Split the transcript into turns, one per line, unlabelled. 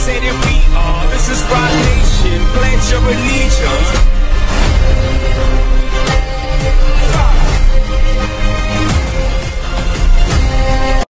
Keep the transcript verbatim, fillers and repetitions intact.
say that we are. This is Rock Nation. Pledge your allegiance.